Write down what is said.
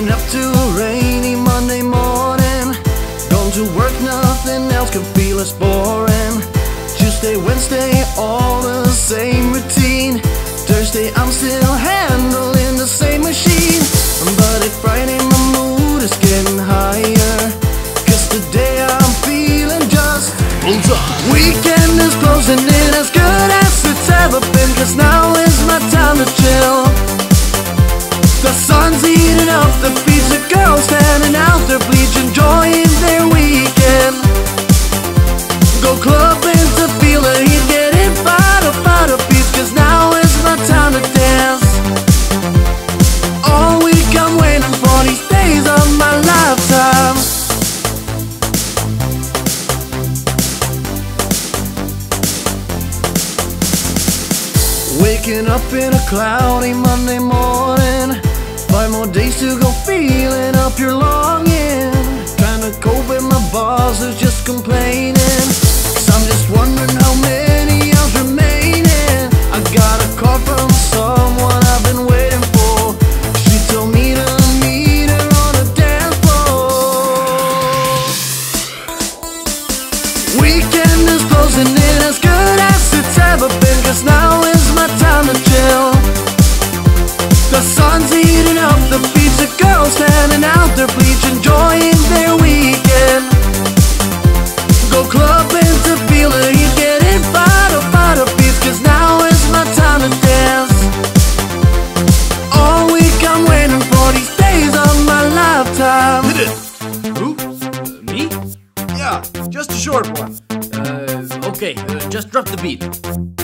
Waking up to a rainy Monday morning, going to work, nothing else can feel as boring. Tuesday, Wednesday, all the same routine. Thursday, I'm still handling the same machine. But it's Friday, my mood is getting higher, 'cause today I'm feeling just bullseye. Weekend is closing in as good as it's ever been, 'cause now is my time to chill. The sun's heating up the beach, the girls standing out their bleach, enjoying their weekend. Go clubbing to feel the heat, getting fired up out of beach, 'cause now is my time to dance. All week I'm waiting for these days of my lifetime. Waking up in a cloudy Monday morning, 5 more days to go, feeling up your longing. Trying to cope with my boss who's just complaining, 'cause I'm just wondering how many hours remaining. I got a call from someone I've been waiting for. She told me to meet her on a dance floor. Weekend is closing in as good as it's ever been, 'cause now is my time to chill. The sun's heating up the beach, the girls standing out their bleach, enjoying their weekend. Go clubbing to feel the heat, getting fired up out of beach, 'cause now is my time to dance. All week I'm waiting for these days of my lifetime. Hit it! Who? Me? Yeah, just a short one. Okay, just drop the beat.